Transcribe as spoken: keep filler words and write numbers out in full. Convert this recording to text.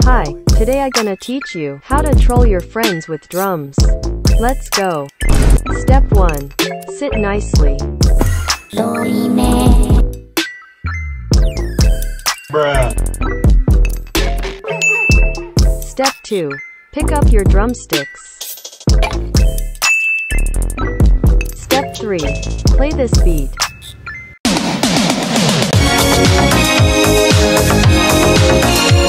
Hi, today I gonna teach you how to troll your friends with drums. Let's go. Step one. Sit nicely. Bruh. Step two. Pick up your drumsticks. Step three. Play this beat. We'll be right back.